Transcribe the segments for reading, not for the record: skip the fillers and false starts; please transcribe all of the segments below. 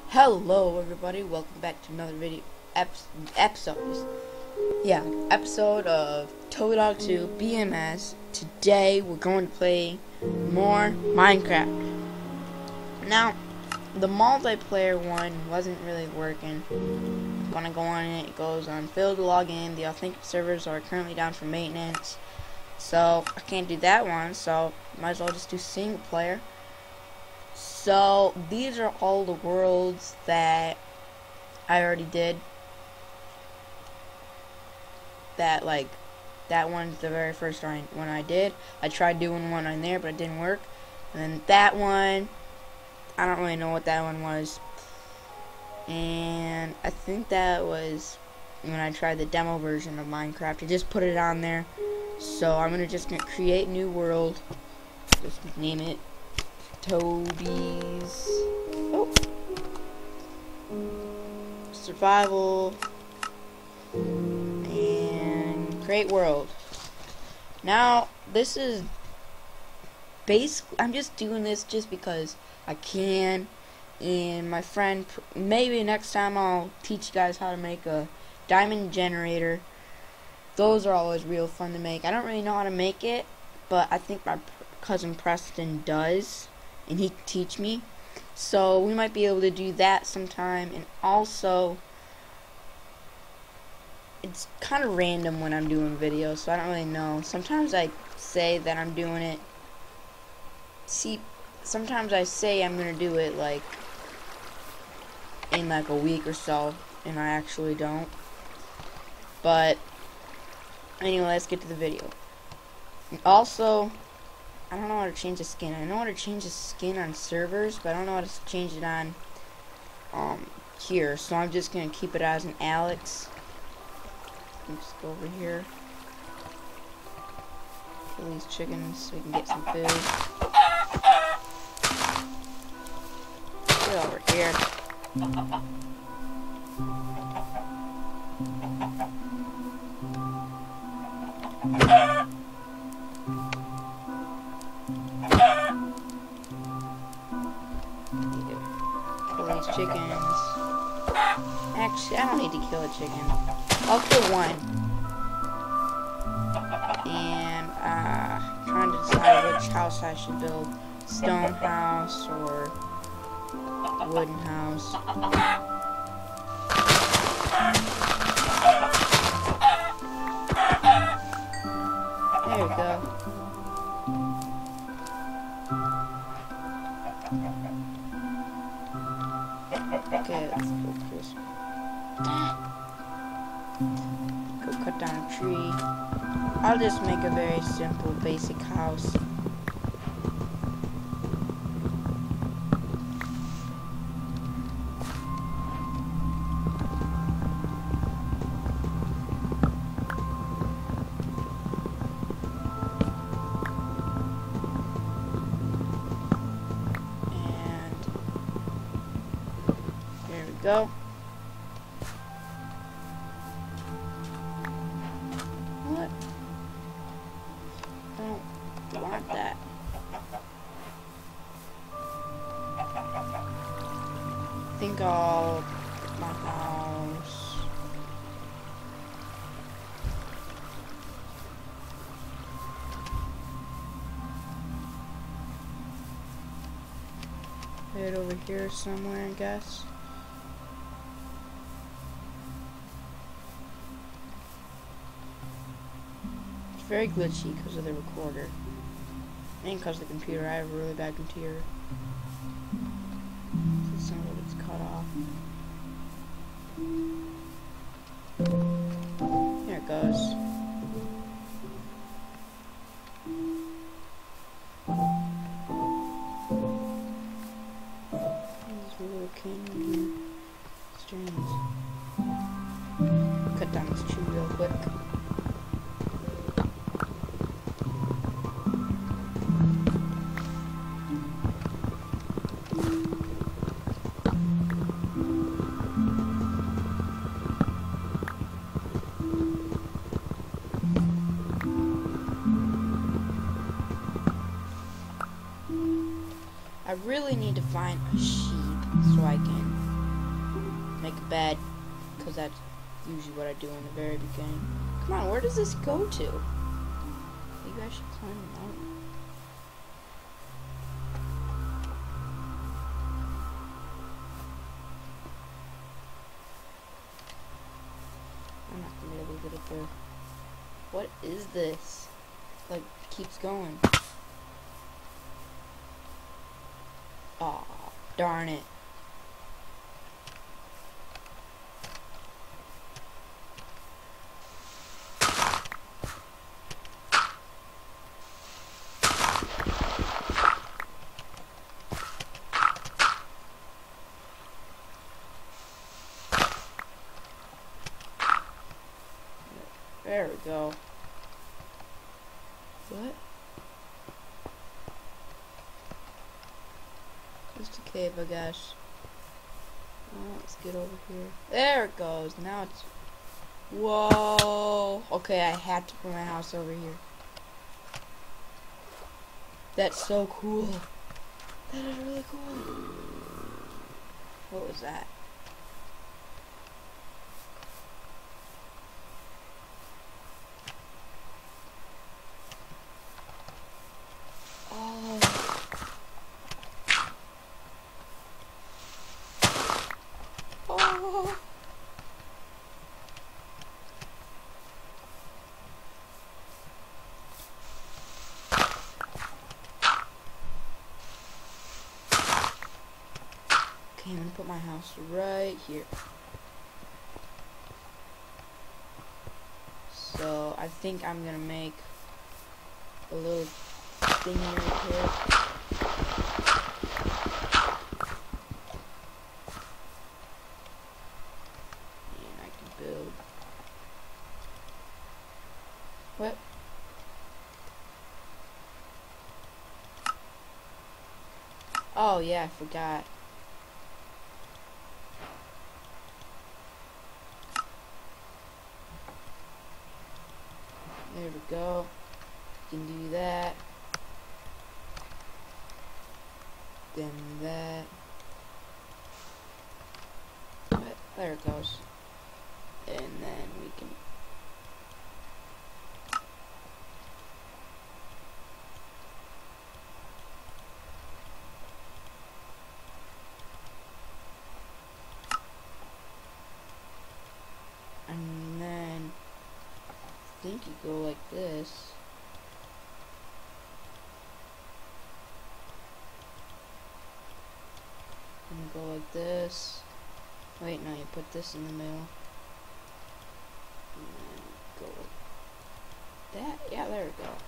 Hello everybody, welcome back to another video episode of Toad Dog 2 BMS. Today we're going to play more Minecraft. Now, the multiplayer one wasn't really working. I'm gonna go on it. It goes on failed to log in. The authentic servers are currently down for maintenance. So I can't do that one, so might as well just do single player. So these are all the worlds that I already did. That one's the very first one I did. I tried doing one on there, but it didn't work. And then that one, I don't really know what that one was. And I think that was when I tried the demo version of Minecraft. I just put it on there. So I'm gonna create a new world. Just name it Toby's survival and create world. Now this is basically, I'm just doing this just because I can, and my friend, maybe next time I'll teach you guys how to make a diamond generator. Those are always real fun to make. I don't really know how to make it, but I think my cousin Preston does, and he can teach me. So we might be able to do that sometime. And also, it's kind of random when I'm doing videos, so I don't really know. Sometimes I say that I'm doing it. Sometimes I say I'm gonna do it like in like a week or so, and I actually don't. But anyway, let's get to the video. And also, I don't know how to change the skin. I know how to change the skin on servers, but I don't know how to change it on here. So I'm just gonna keep it as an Alex. Let's go over here. Kill these chickens so we can get some food. Get over here. Chickens. Actually, I don't need to kill a chicken. I'll kill one. And trying to decide which house I should build. Stone house or wooden house. There we go. Okay, let's go crisp. Go cut down a tree. I'll just make a very simple, basic house. Go. What? I don't want that. I think I'll put my house. Right over here somewhere, I guess. Very glitchy because of the recorder and because of the computer. I have a really bad computer, so some of it's cut off. There it goes. There's a little canyon here. Strange. Cut down this tree real quick. I really need to find a sheep so I can make a bed, because that's usually what I do in the very beginning. Come on, where does this go to? Maybe I should climb the mountain. I'm not gonna be able to get up there. What is this? Like, keeps going. Aw, darn it. There we go. What? Just a cave, I guess. Oh, let's get over here. There it goes. Now it's... Whoa! Okay, I had to put my house over here. That's so cool. That is really cool. What was that? Oh. Okay, I'm gonna put my house right here. So I think I'm gonna make a little thing right here. And I can build. What? Oh yeah, I forgot. There we go. You can do that. Then that. But there it goes. And then we can. And then I think you go like this. And go like this. Wait, no, you put this in the middle. And then go like that. Yeah, there we go.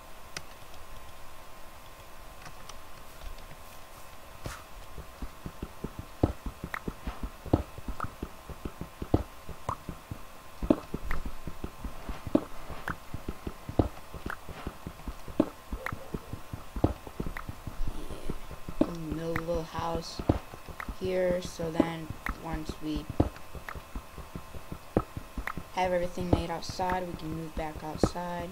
Little house here, so then once we have everything made outside, we can move back outside.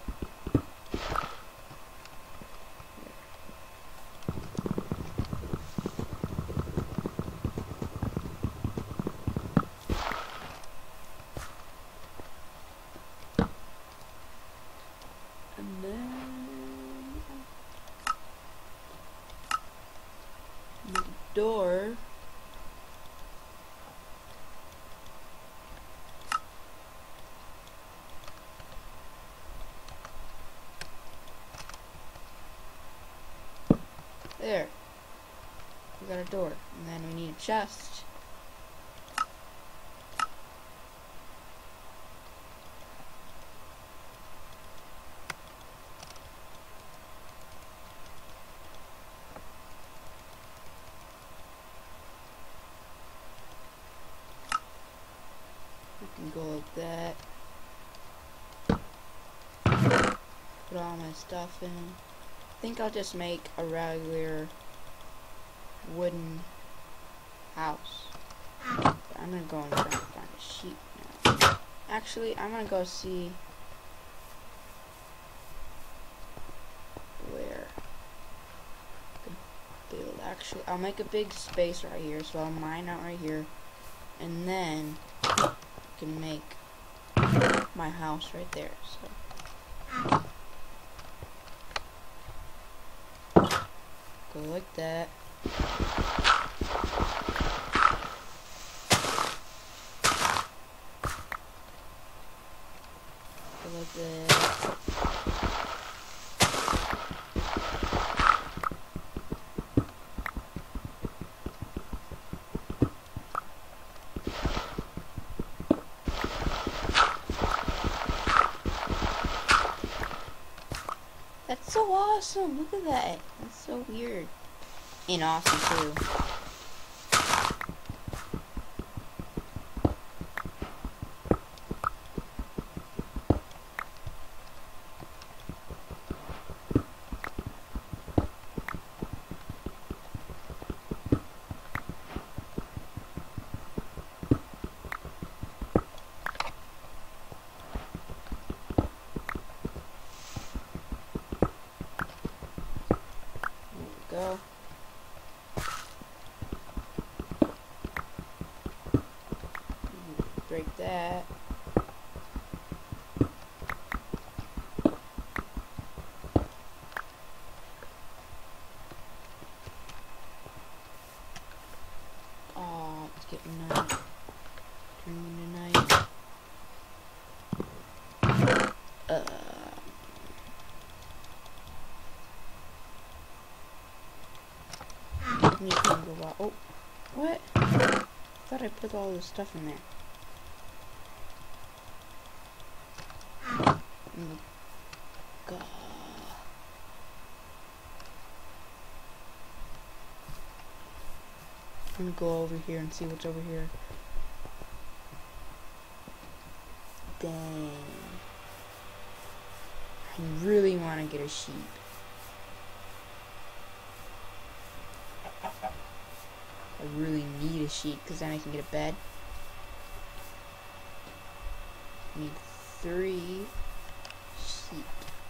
And then the door. There. We got a door. And then we need a chest. We can go like that. Put all my stuff in. I think I'll just make a regular wooden house. But I'm gonna go and try to find a sheep now. Actually, I'm gonna go see where I can build. Actually, I'll make a big space right here, so I'll mine out right here. And then I can make my house right there. So go like that. Go like that. That's so awesome. Look at that. That's so weird. And awesome too. Go. Break that. Oh, it's getting night. Turning into night. Oh, what? I thought I put all this stuff in there. God. I'm gonna go over here and see what's over here. Dang. I really want to get a sheep. I really need a sheep because then I can get a bed. I need 3 sheep.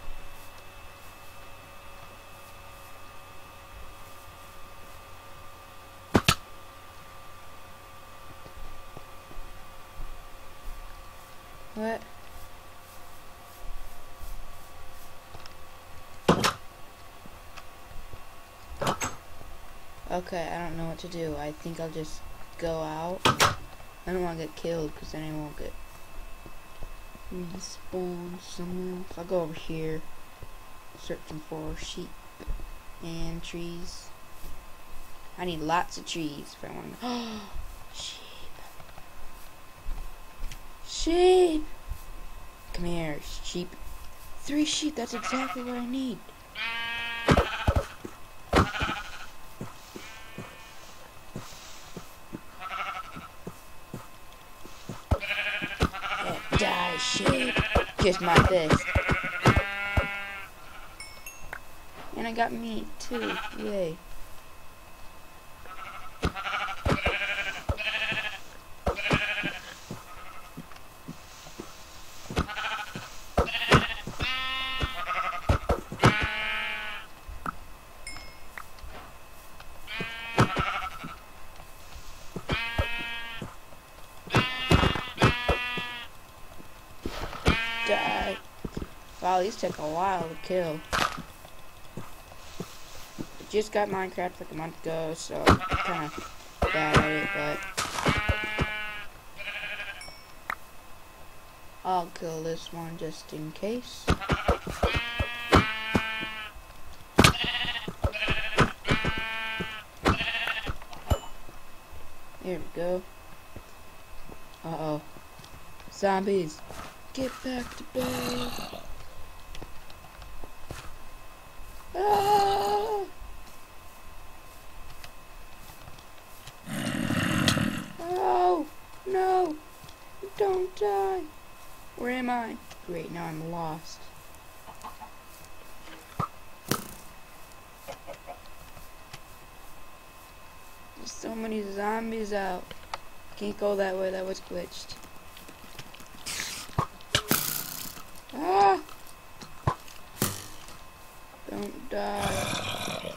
What? Okay, I don't know what to do. I think I'll just go out. I don't want to get killed because then I won't get respawn somewhere else. I'll go over here searching for sheep and trees. I need lots of trees if I want to. Sheep. Sheep! Come here, sheep. 3 sheep, that's exactly what I need. Die, sheep. Kiss my fist. And I got meat too. Yay. Die. Wow, these took a while to kill. I just got Minecraft like a month ago, so I'm kind of bad at it, but I'll kill this one just in case. There we go. Uh-oh. Zombies. Get back to bed. Ah! Oh, no. Don't die. Where am I? Great, now I'm lost. There's so many zombies out. Can't go that way, that was glitched. Ah! Don't die.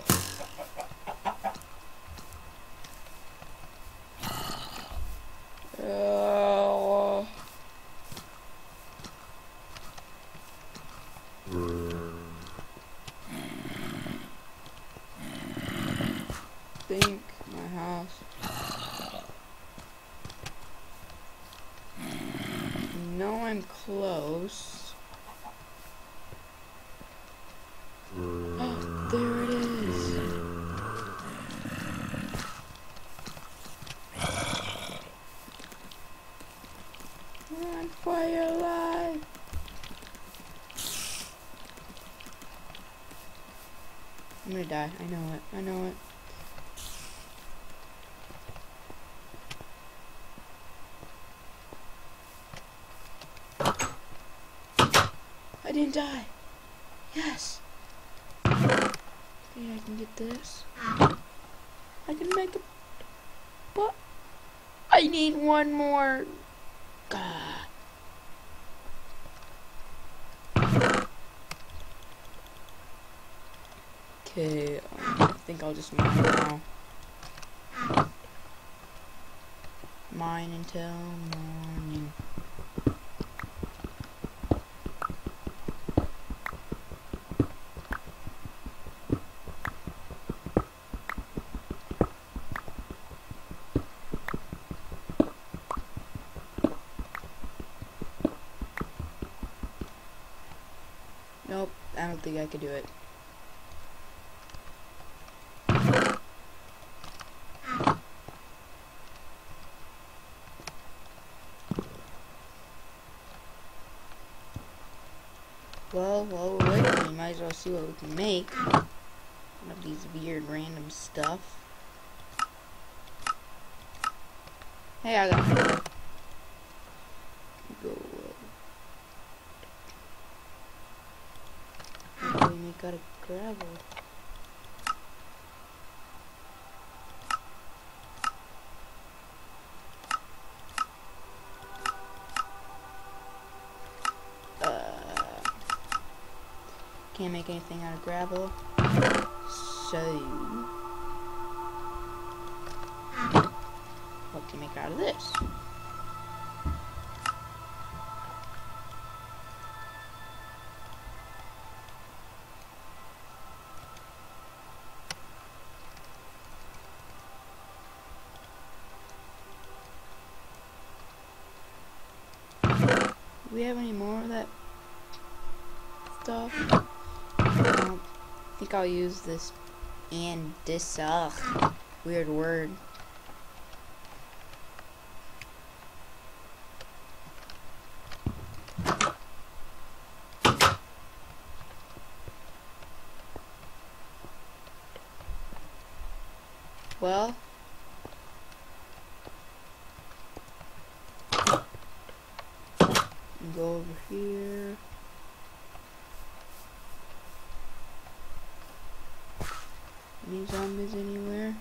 I'm close. Oh, there it is. Run for your life. I'm gonna die. I know it. I know it. I didn't die. Yes. Okay, I can get this. I can make it. But I need one more. God. Okay, I think I'll just mine now. Mine until morning. Nope, I don't think I could do it. Well, while we're waiting, we might as well see what we can make. One of these weird random stuff. Hey, I got it. Go. We make out of gravel. Can't make anything out of gravel. So, what can we make out of this? Do we have any more of that stuff? I think I'll use this weird word. Well, go over here. Any zombies anywhere?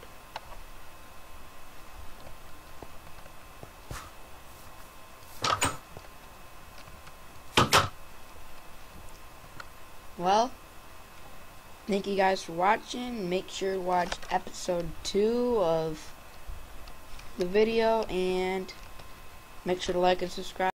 Well, thank you guys for watching. Make sure to watch episode 2 of the video and make sure to like and subscribe.